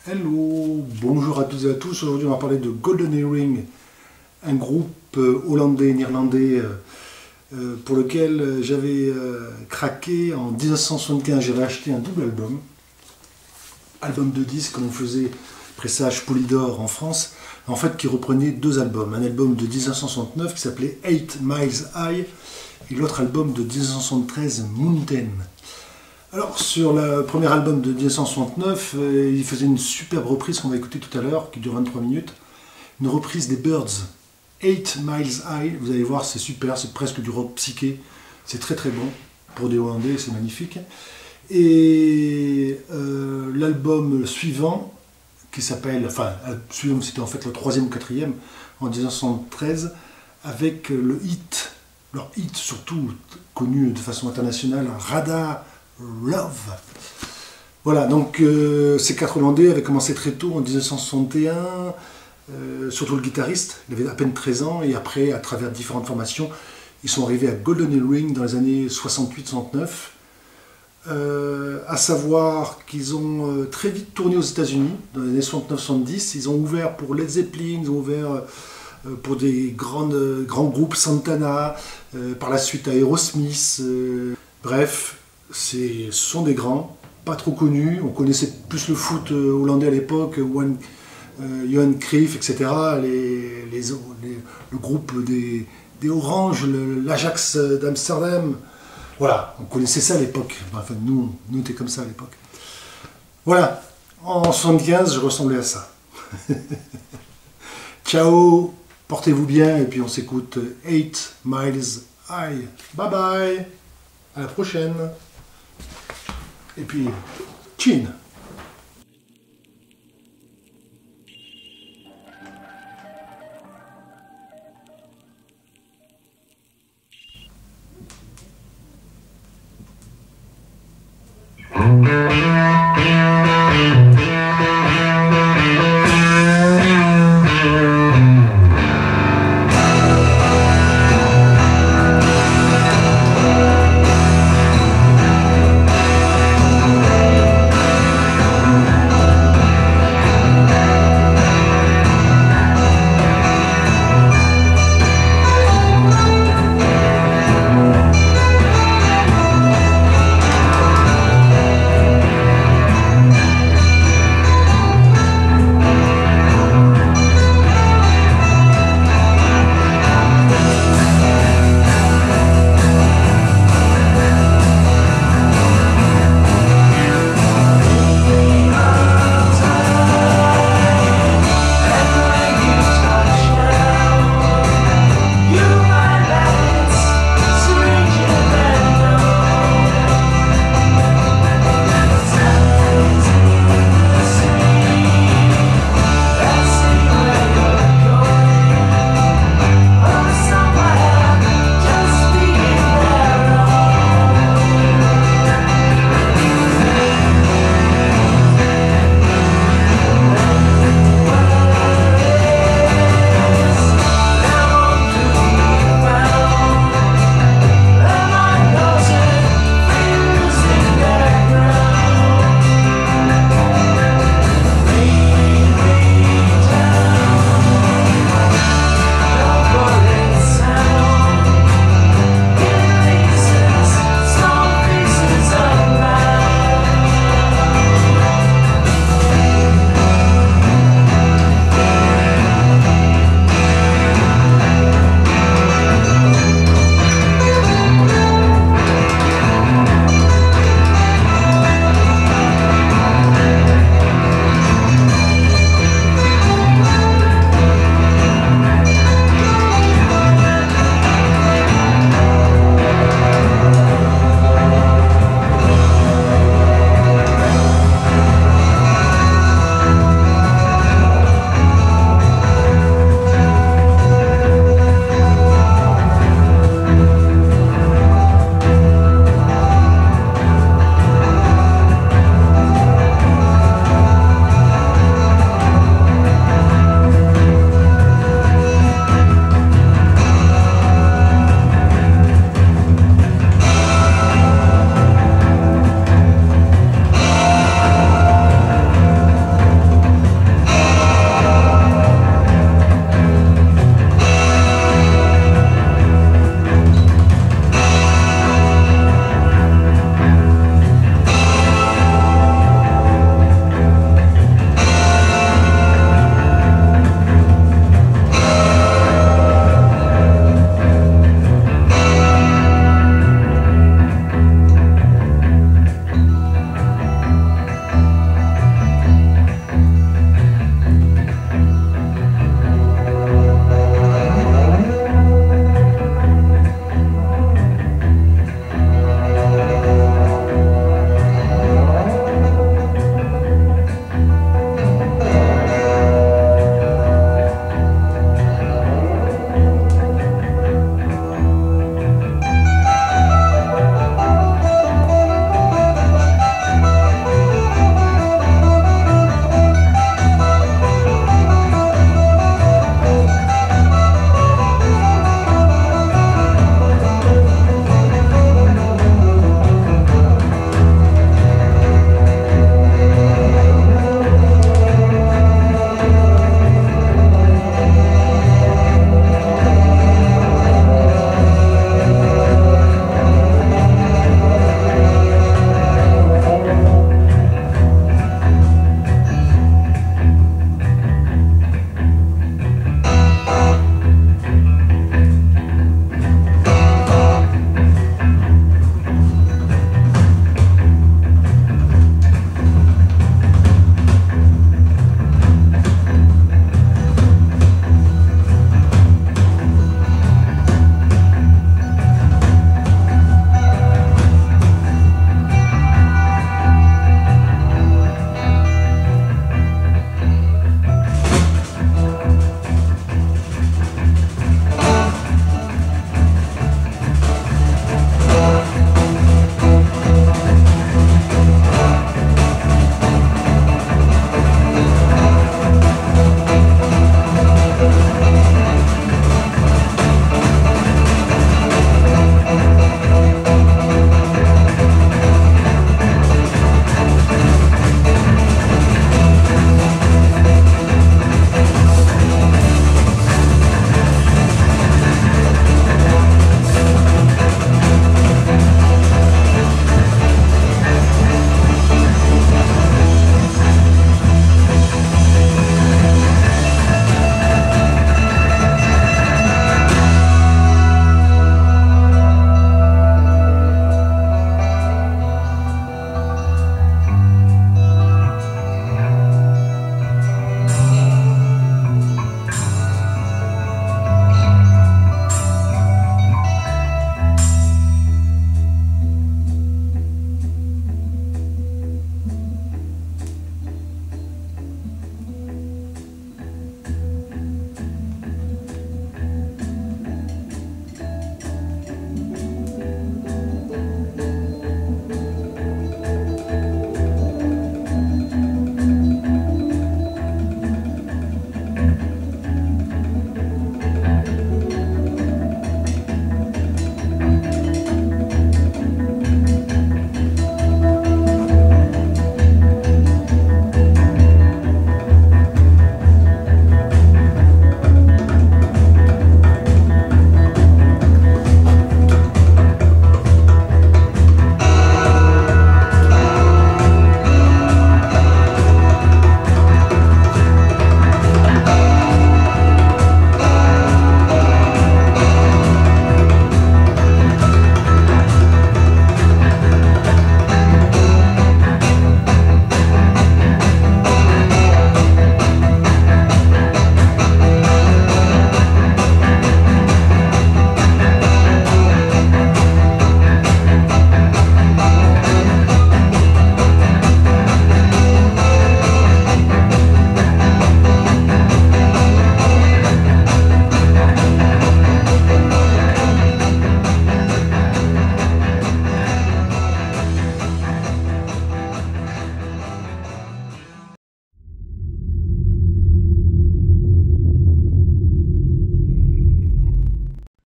Hello, bonjour à toutes et à tous. Aujourd'hui, on va parler de Golden Earring, un groupe hollandais, néerlandais, pour lequel j'avais craqué en 1975. J'avais acheté un double album de disques, comme on faisait pressage Polydor en France, en fait, qui reprenait deux albums. Un album de 1969 qui s'appelait 8 Miles High et l'autre album de 1973, Mountain. Alors, sur le premier album de 1969, il faisait une superbe reprise qu'on va écouter tout à l'heure, qui dure 23 minutes. Une reprise des Byrds, 8 Miles High. Vous allez voir, c'est super, c'est presque du rock psyché. C'est très très bon. Pour des Hollandais, c'est magnifique. Et l'album suivant, qui s'appelle, enfin, suivant, c'était en fait le troisième ou quatrième, en 1973, avec le hit, leur hit surtout connu de façon internationale, Radar Love. Voilà, donc ces quatre Hollandais avaient commencé très tôt, en 1961, surtout le guitariste, il avait à peine 13 ans, et après, à travers différentes formations, ils sont arrivés à Golden Earring dans les années 68-69. À savoir qu'ils ont très vite tourné aux États-Unis, dans les années 69-70. Ils ont ouvert pour Led Zeppelin, ils ont ouvert pour des grands groupes, Santana, par la suite Aerosmith. Bref, ce sont des grands, pas trop connus. On connaissait plus le foot hollandais à l'époque, Johan Cruyff, etc. Le groupe des Orange, l'Ajax d'Amsterdam. Voilà, on connaissait ça à l'époque. Enfin, nous on était comme ça à l'époque. Voilà, en 75, je ressemblais à ça. Ciao, portez-vous bien, et puis on s'écoute 8 Miles High. Bye bye, à la prochaine. Et puis, chin.